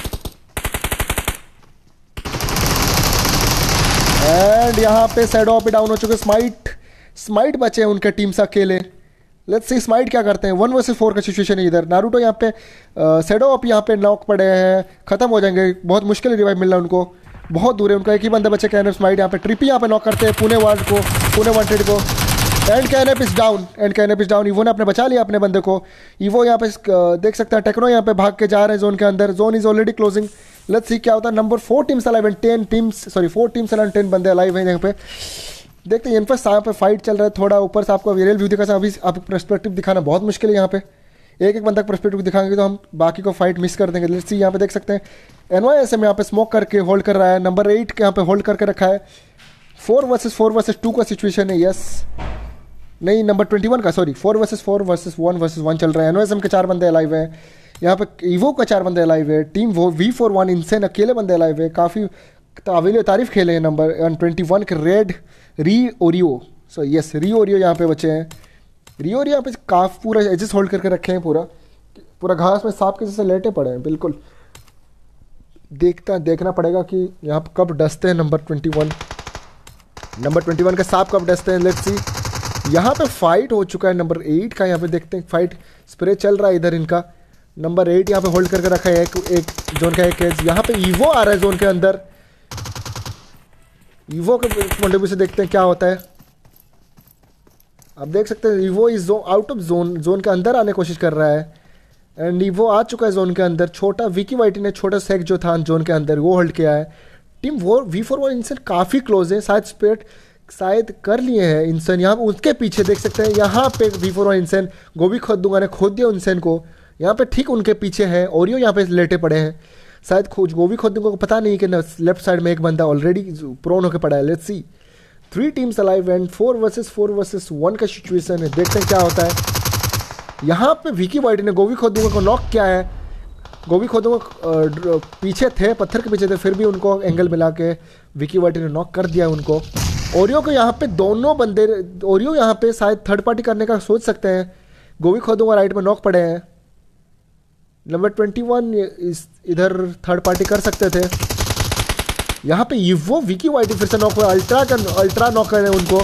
एंड यहाँ पे सैडो ओपी डाउन हो चुके। स्माइट स्माइट बचे हैं उनके टीम से अकेले। लेट्स सी स्माइट क्या करते हैं। वन वर्सेस फोर का सिचुएशन है इधर। नारुतो यहाँ पे सैडो ओपी यहाँ पे नॉक पड़े हैं, खत्म हो जाएंगे। बहुत मुश्किल रिवाइव मिल रहा है उनको, बहुत दूर है उनका। एक ही बंदे बचे कैनएफ स्माइट यहाँ पे। ट्रिपी यहाँ पे नॉक करते हैं पुणे वार्ड को, पुणे वांटेड को। And KNF is down and KNF is down. Evo ने अपने बचा लिया अपने बंदे को। ईवो यहाँ पे देख सकते हैं टेक्नो यहाँ पे भाग के जा रहे हैं जोन के अंदर। Zone is already closing. Let's see क्या होता है। Number four teams alive and ten teams sorry four teams alive ten बंदे अलाइव हैं यहाँ पे। देखते हैं यहाँ पर यहाँ पे फाइट चल रहा है थोड़ा ऊपर से। आपको रियल व्यू दिखा, अभी आपको पर्सपेक्टिव दिखाना बहुत मुश्किल है यहाँ पे। एक एक बंदा पर्सपेक्टिव दिखाएंगे तो हम बाकी को फाइट मिस कर देंगे। लेट्स सी यहाँ पे देख सकते हैं एनवाईएसएम यहाँ पे स्मोक करके होल्ड कर रहा है। नंबर एट के यहाँ पे होल्ड करके रखा है। Four versus four versus two का सिचुएशन है। यस नहीं, नंबर ट्वेंटी वन का sorry four versus four versus one versus one चल रहा है। एनवाईएसएम के चार बंदे अलाइव हैं यहाँ पे। ईवो का चार बंदे अलाइव है। टीम वो वी फोर वन इनसेन अकेले बंदे अलाइव है। काफ़ी काबिल तारीफ खेले हैं। नंबर ट्वेंटी वन के red re Oreo so yes re Oreo यहाँ पे बचे हैं। री ओरियो यहाँ पे काफ़ी पूरा एजेस होल्ड करके रखे हैं। पूरा पूरा घास में सांप के जैसे लेटे पड़े हैं बिल्कुल। देखता देखना पड़ेगा कि यहाँ पे कब डसते हैं number twenty one number twenty one का सांप कब डसते हैं। लेट्स सी यहाँ पे फाइट हो चुका है नंबर एट का। यहाँ पे देखते हैं फाइट स्प्रे चल रहा है इधर इनका। नंबर एट यहाँ पे होल्ड करके रखा है एक एक जोन का एक एज। यहाँ पे ईवो आ रहा है जोन के अंदर। ईवो के पॉइंट ऑफ व्यू से देखते हैं क्या होता है। आप देख सकते हैं Evo is out of zone zone के अंदर आने की कोशिश कर रहा है। एंड ईवो आ चुका है जोन के अंदर। छोटा विकी वाइटी ने छोटा सेक जो था जोन के अंदर वो होल्ड किया है। टीम वो वी फोर वन इनसे काफ़ी क्लोज है। शायद स्पेट शायद कर लिए हैं इंसान। यहाँ उसके पीछे देख सकते हैं यहाँ पे वी फोर वन इंसान गोभी खोद दूंगा ने खोद दिया इंसान को। यहाँ पे ठीक उनके पीछे है ओरियो यहाँ पे लेटे पड़े हैं। शायद खोज गोभी खोद दूंगा को पता नहीं कि लेफ्ट साइड में एक बंदा ऑलरेडी प्रोन होकर पड़ा है। Let's see three teams alive and four versus four versus one का सिचुएशन है। देखते हैं क्या होता है। यहाँ पे विकी वाइटी ने गोभी खोदूंगा को नॉक किया है। गोभी खोदूंगा पीछे थे, पत्थर के पीछे थे, फिर भी उनको एंगल मिला के विकी वाइटी ने नॉक कर दिया उनको। ओरियो को यहाँ पे दोनों बंदे ओरियो यहाँ पे शायद थर्ड पार्टी करने का सोच सकते हैं। गोभी खोदूंगा राइट में नॉक पड़े हैं। नंबर ट्वेंटी वन इस इधर थर्ड पार्टी कर सकते थे। यहाँ पे ईवो विकी वाइटी फिर से नॉक हुआ। अल्ट्रा का अल्ट्रा नॉक करे उनको।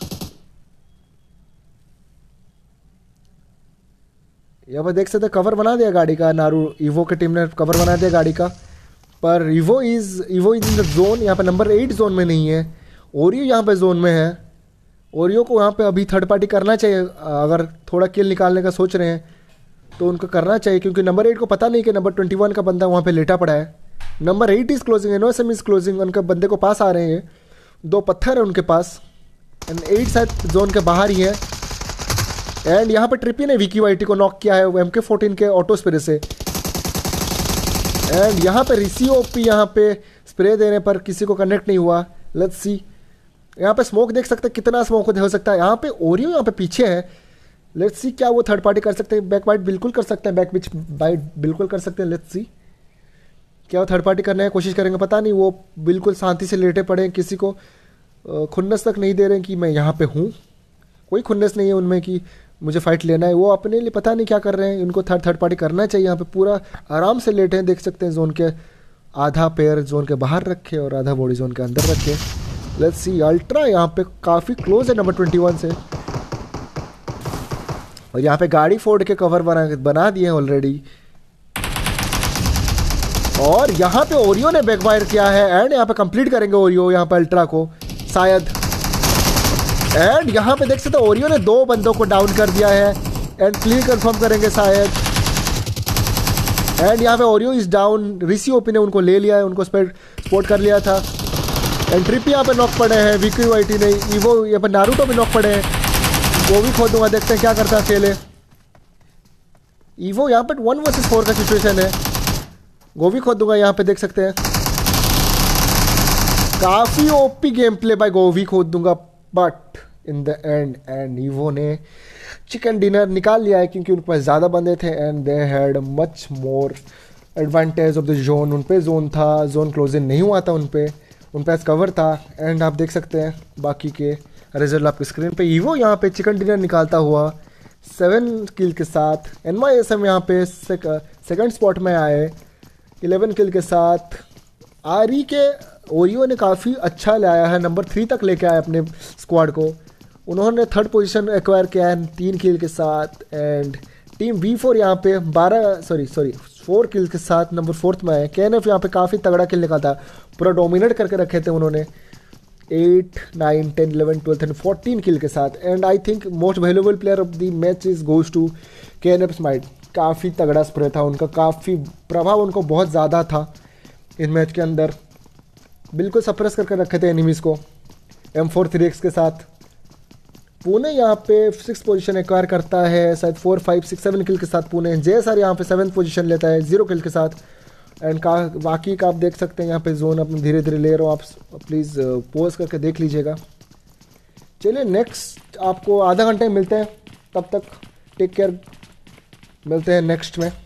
यहाँ पर देख सकते कवर बना दिया गाड़ी का। नारू ईवो की टीम ने कवर बना दिया गाड़ी का। पर Evo is Evo is in the zone. यहाँ पे नंबर एट जोन में नहीं है। ओरियो यहाँ पे जोन में है। ओरियो को यहाँ पे अभी थर्ड पार्टी करना चाहिए। अगर थोड़ा किल निकालने का सोच रहे हैं तो उनको करना चाहिए, क्योंकि नंबर एट को पता नहीं कि नंबर ट्वेंटी वन का बंदा वहाँ पे लेटा पड़ा है। Number eight is closing, NOSM is closing. उनके बंदे को पास आ रहे हैं। दो पत्थर है उनके पास। एंड एट शायद जोन के बाहर ही है। एंड यहाँ पे ट्रिपी ने विकी वाइटी को नॉक किया है एम के फोर्टीन के ऑटो स्प्रे से। एंड यहाँ पे रिसी ओपी यहाँ पे स्प्रे देने पर किसी को कनेक्ट नहीं हुआ। लेट्स सी यहाँ पे स्मोक देख सकते हैं कितना स्मोक हो सकता है। यहाँ पे ओरियो यहाँ पे पीछे है। लेट्स सी क्या वो थर्ड पार्टी कर सकते हैं। बैक बाइट बिल्कुल कर सकते हैं। बैक बिच बाइट बिल्कुल कर सकते हैं। लेट्स सी क्या वो थर्ड पार्टी करने की कोशिश करेंगे पता नहीं। वो बिल्कुल शांति से लेटे पड़े हैं। किसी को खुन्नस तक नहीं दे रहे हैं कि मैं यहाँ पे हूँ। कोई खुन्नस नहीं है उनमें कि मुझे फाइट लेना है। वो अपने लिए पता नहीं क्या कर रहे हैं। इनको थर्ड थर्ड पार्टी करना चाहिए। यहाँ पे पूरा आराम से लेटे हैं। देख सकते हैं जोन के आधा पैर जोन के बाहर रखे और आधा बॉडी जोन के अंदर रखे। लेट्स सी अल्ट्रा यहाँ पे काफ़ी क्लोज है नंबर ट्वेंटी वन से। और यहाँ पे गाड़ी फोड़ के कवर बना बना दिए हैं ऑलरेडी। और यहाँ पे ओरियो ने बैकफायर किया है। एंड यहाँ पे कंप्लीट करेंगे ओरियो यहाँ पे अल्ट्रा को शायद। एंड यहाँ पे देख सकते हैं ओरियो ने दो बंदों को डाउन कर दिया है। एंड क्लियर कंफर्म करेंगे शायद। एंड यहाँ पे Oreo is down. Rishi OP ने उनको ले लिया है। उनको स्पॉट कर लिया था। एंड ट्रिप यहाँ पे नॉक पड़े हैं। विकी वाइटी ने ईवो यहाँ पे नारुतो भी नॉक पड़े हैं। वो भी खोदूंगा देखते हैं क्या करता है अकेले। ईवो यहाँ पे वन वर्सेस फोर का सिचुएशन है। गोभी खोदूंगा यहाँ पे देख सकते हैं। काफी ओपी गेम प्ले बाय गोभी खोदूंगा। But in the end end Evo ने चिकन डिनर निकाल लिया है, क्योंकि उनके पास ज़्यादा बंदे थे। And they had much more advantage of the zone. उन पे जोन था, जोन क्लोजिंग नहीं हुआ था उन पे, उन पास कवर था। एंड आप देख सकते हैं बाकी के रिजल्ट आपकी स्क्रीन पे। ईवो यहाँ पे चिकन डिनर निकालता हुआ सेवन किल के साथ। एनवाईएसएम यहाँ पे सेकंड स्पॉट में आए इलेवन किल के साथ। आरी के ओरियो ने काफ़ी अच्छा लाया है, नंबर थ्री तक लेके आया अपने स्क्वाड को। उन्होंने थर्ड पोजीशन एक्वायर किया है तीन किल के साथ। एंड टीम वी फोर यहाँ पे बारह सॉरी सॉरी फोर किल के साथ नंबर फोर्थ में है। के एन एफ यहाँ पे काफ़ी तगड़ा किल निकालता, पूरा डोमिनेट करके रखे थे उन्होंने। Eight nine ten eleven twelfth and fourteen kill के साथ। And I think most valuable player of the match is goes to K N F smite. काफ़ी तगड़ा स्प्रे था उनका, काफ़ी प्रभाव उनको बहुत ज़्यादा था। इस मैच के अंदर बिल्कुल सप्रेस करके रखे थे एनिमीज़ को एम फोर थ्री एक्स के साथ। पुणे यहाँ पे सिक्स पोजीशन एक्वायर करता है, शायद four five six seven kill के साथ पुणे। जय सर यहाँ पे सेवन पोजीशन लेता है जीरो किल के साथ। एंड का बाकी का आप देख सकते हैं यहाँ पे जोन अपने धीरे धीरे ले रहा हूँ, आप प्लीज़ पॉज करके देख लीजिएगा। चलिए नेक्स्ट आपको आधा घंटे में मिलते हैं, तब तक टेक केयर, मिलते हैं नेक्स्ट में।